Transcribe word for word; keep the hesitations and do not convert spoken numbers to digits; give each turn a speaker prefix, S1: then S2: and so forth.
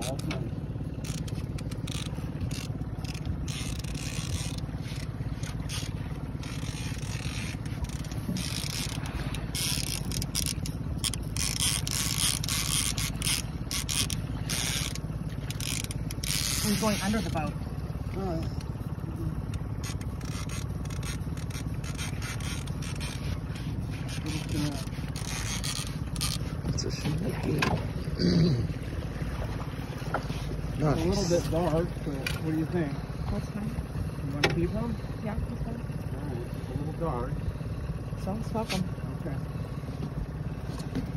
S1: that's nice.
S2: He's going under the boat.
S1: All right.
S3: It's a Chinook.
S1: It's a little bit dark, so what do you think?
S2: That's fine.
S1: You want to keep them?
S2: Yeah, that's fine.
S1: All right, it's a little dark.
S2: So, let's welcome.
S1: Okay.